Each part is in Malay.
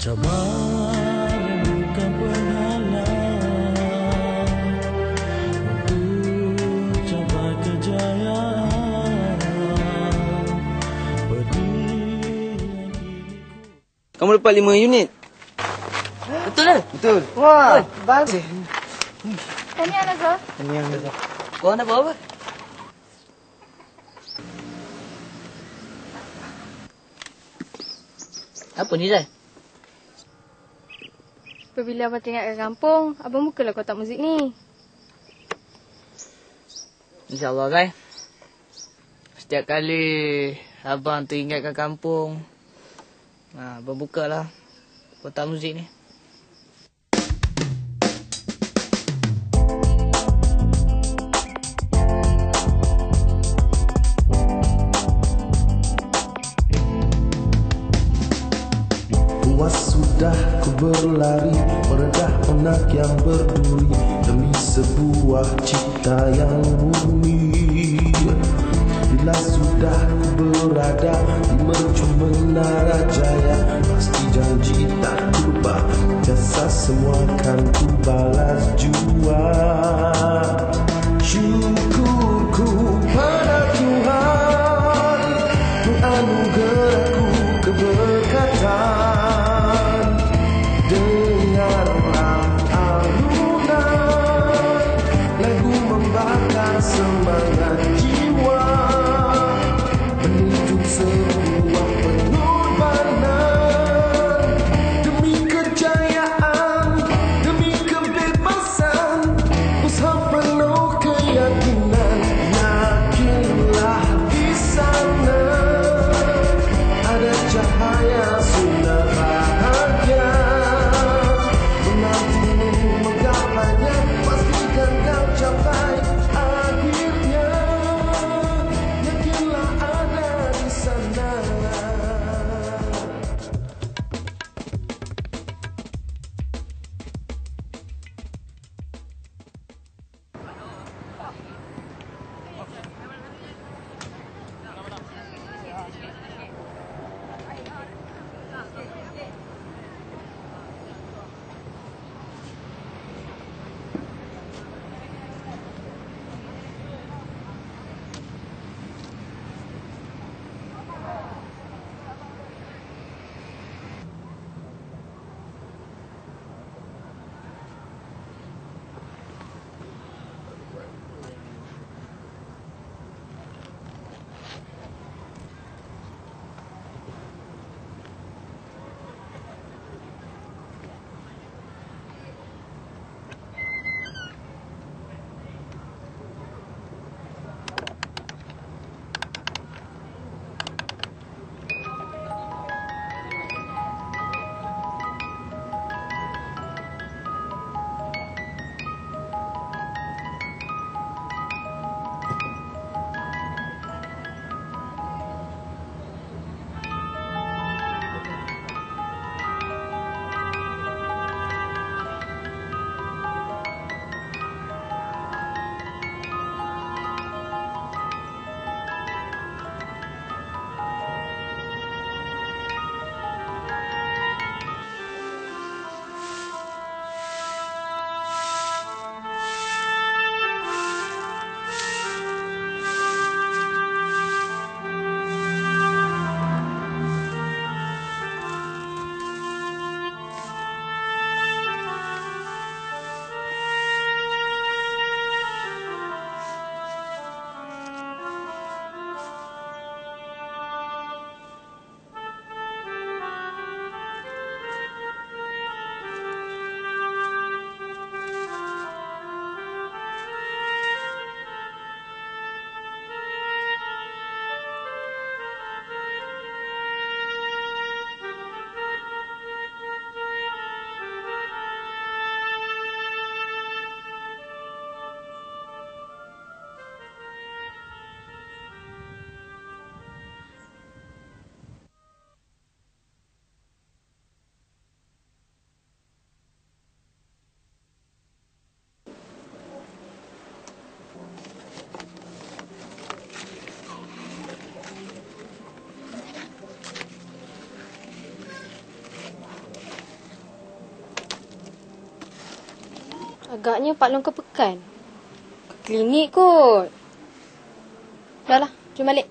Cabaran bukan penghalang untuk capai kejayaan. Berdirilah diriku. Kamu dapat 5 unit. Betul lah. Betul. Wah, bagus. Tahniah Nazar. Kau nak buat apa? Apa ni, Zai? Apabila abang teringat kat kampung, abang bukalah kotak muzik ni. InsyaAllah, Zai. Setiap kali abang teringat kat kampung, abang bukalah kotak muzik ni. Puas sudah ku berlari, meredah onak yang berduri demi sebuah cipta yang murni. Bila sudah ku berada di mercung menara jaya, pasti janji tak lupa, jasa semua kan ku balas jua. Syukurku pada Tuhan, menganugerahku keberkatan. Dengarlah alunan lagu membakar semangat jiwa, menuju sebuah pengorbanan demi kejayaan, demi kebebasan. Usaha penuh keyakinan, yakinlah di sana ada cahaya sinar bahagia. Menantimu menggapainya, pastikan kau capai akhirnya. Yakinlah ada di sana. Agaknya Pak Long ke pekan. Ke klinik kot. Dah lah, jom balik.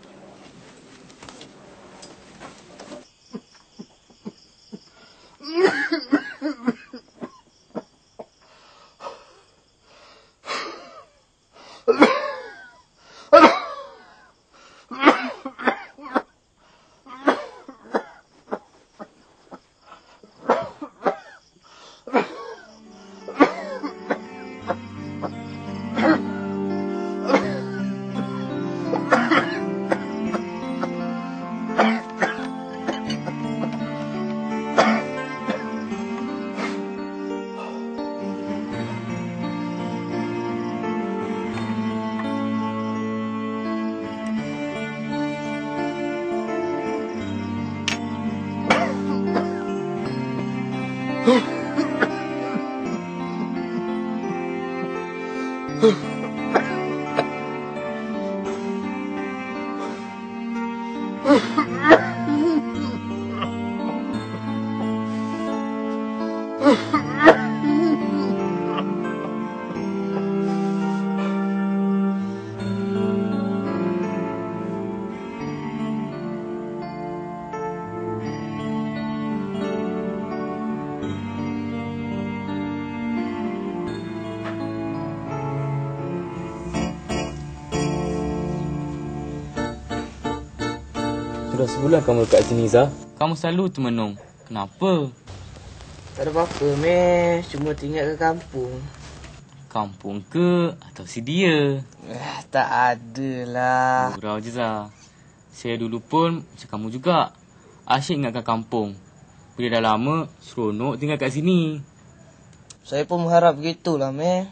Sudah sebulan kamu dekat sini, Zah. Kamu selalu termenung. Kenapa? Tak ada apa-apa, Meh. Cuma tinggal ke kampung. Kampung ke atau si dia? Tak adalah. Gurau je, Zah. Saya dulu pun macam kamu juga. Asyik ingatkan kampung. Bila dah lama, seronok tinggal kat sini. Saya pun mengharap begitulah, Meh.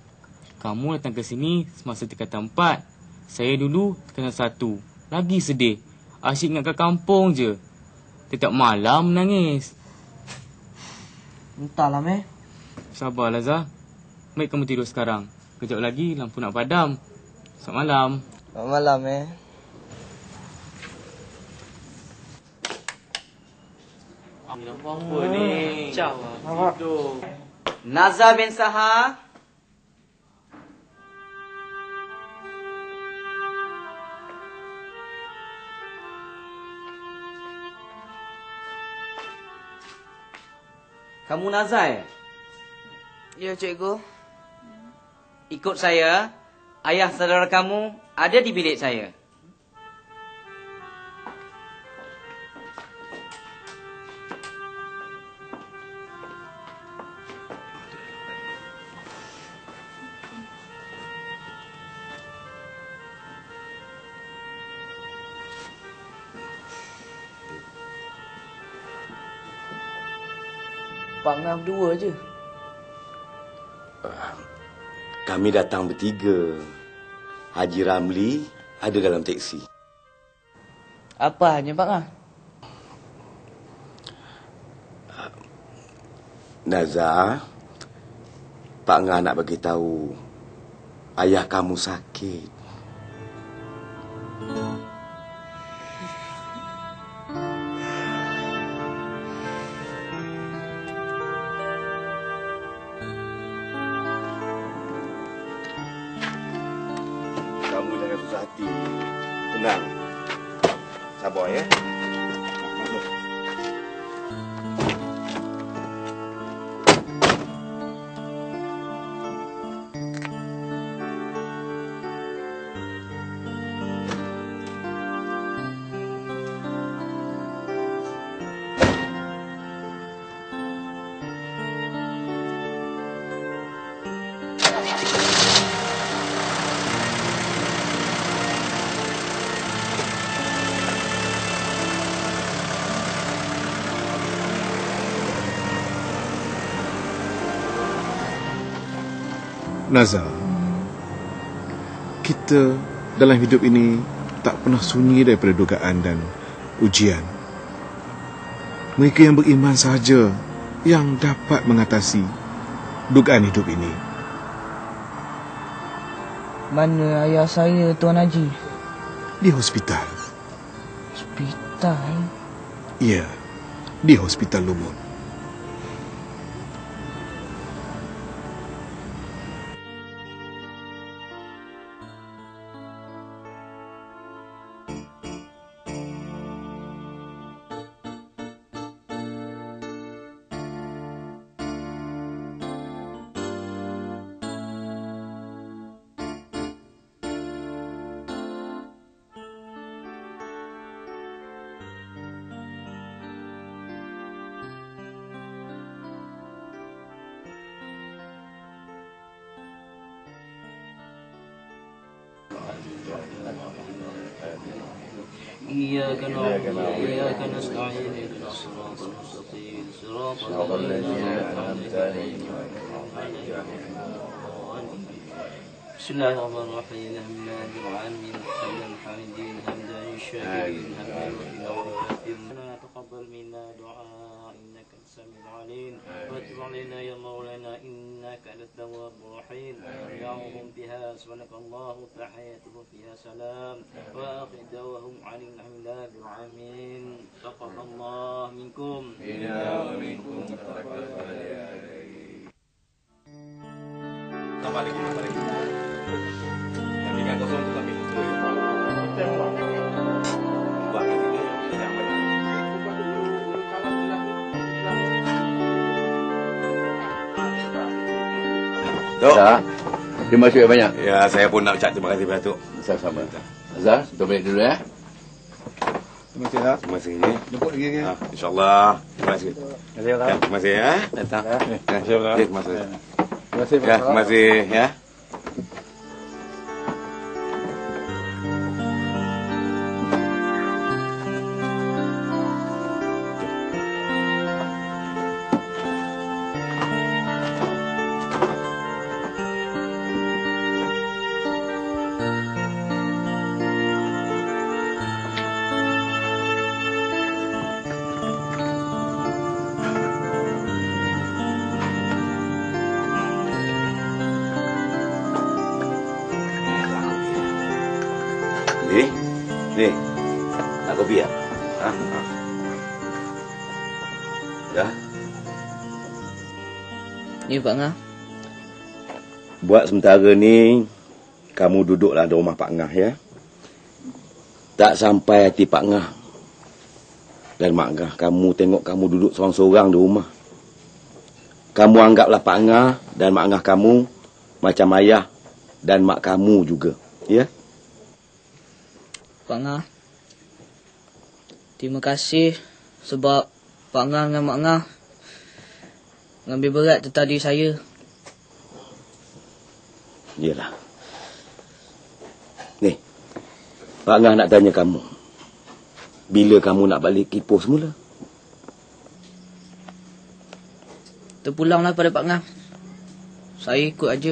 Kamu datang ke sini semasa tingkatan 4. Saya dulu tingkatan 1. Lagi sedih. Asyik ingatkan kampung je. Setiap malam menangis. Entahlah, Meh. Sabarlah, Zah. Baik kamu tidur sekarang. Kejap lagi lampu nak padam. Selamat malam. Selamat malam, Meh. Apa ni? Tidur. Nazar bin Saha. Kamu Nazar? Ya, cikgu. Ikut saya. Ayah saudara kamu ada di bilik saya. Pak Ngah berdua je. Kami datang bertiga. Haji Ramli ada dalam teksi. Apa hanya, Pak Ngah? Nazar, Pak Ngah nak bagi tahu ayah kamu sakit. Kamu jangan susah hati. Tenang. Sabar ya. Masuk. Nazar, kita dalam hidup ini tak pernah sunyi daripada dugaan dan ujian. Mereka yang beriman sahaja yang dapat mengatasi dugaan hidup ini. Mana ayah saya, Tuan Haji? Di hospital. Hospital? Ya, di Hospital Lumut. إياك نعبد وإياك نستعين اهدنا الصراط المستقيم صراط الذين أنعمت عليهم بسم الله الرحمن الرحيم الحمد لله رب العالمين حمدا حامدين حمدا شاكرين حمدا ربنا تقبل منا دعاء إنك السميع العليم وتب علينا يا مولانا إنك أنت التواب الرحيم يعظم بها سبحانك الله تحياتهم فيها سلام وآخر دعواهم عن الحمد لله رب العالمين تقبل الله منكم Inna minkum taqabbal ya Tambah lagi. Yang tinggal kosong tu kami tutup. Buat lagi yang banyak. Dok. Terima kasih banyak. Ya, saya pun nak ucap terima kasih pada Datuk. Sama-sama. Azhar, kita balik dulu ya. Terima kasih, Dak. Terima kasih. Jemput lagi kan? InsyaAllah. Terima kasih. Terima kasih ya. Datang. Terima kasih. Terima kasih. Ya, terima kasih ya. Ni, nak kopi ya? Ha? Dah? Ni Pak Ngah. Buat sementara ni, kamu duduklah di rumah Pak Ngah ya. Tak sampai hati Pak Ngah dan Mak Ngah kamu tengok kamu duduk seorang-seorang di rumah. Kamu anggaplah Pak Ngah dan Mak Ngah kamu macam ayah dan mak kamu juga, ya? Pak Ngah, terima kasih sebab Pak Ngah dengan Mak Ngah ngambil berat tadi saya. Yelah. Ni, Pak Ngah nak tanya kamu. Bila kamu nak balik Ipoh semula? Terpulanglah pada Pak Ngah. Saya ikut aja.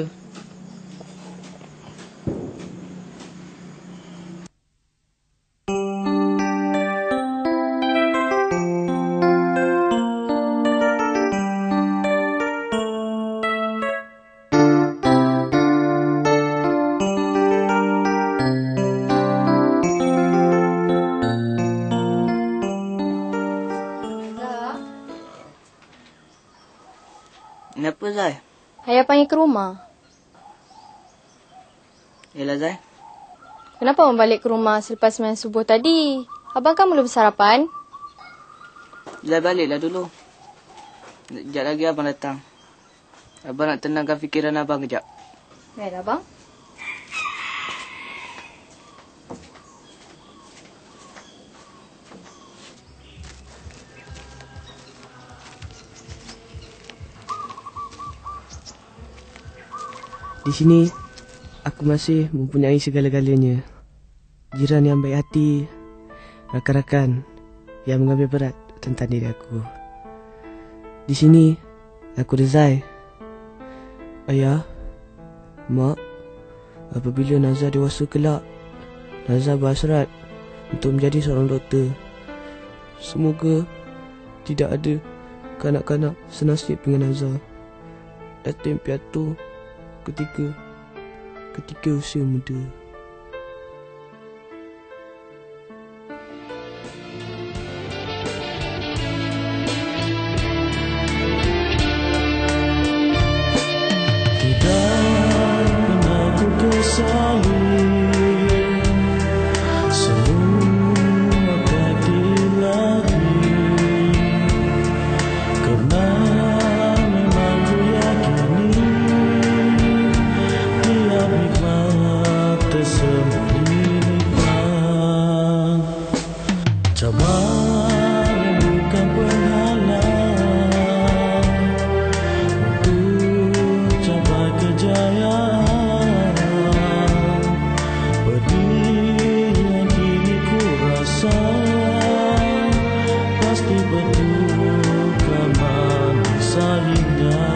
Kenapa Zai? Ayah panggil ke rumah. Yalah Zai. Kenapa abang balik ke rumah selepas sembahyang subuh tadi? Abang kan belum bersarapan? Zai baliklah dulu. Sekejap lagi abang datang. Abang nak tenangkan fikiran abang kejap. Baiklah abang. Di sini, aku masih mempunyai segala-galanya. Jiran yang baik hati, rakan-rakan yang mengambil berat tentang diri aku. Di sini, aku Rezai. Ayah, Mak, apabila Nazar dewasa kelak, Nazar berhasrat untuk menjadi seorang doktor. Semoga tidak ada kanak-kanak senasib dengan Nazar. Yatim piatu ketika usia muda. duka manis indah.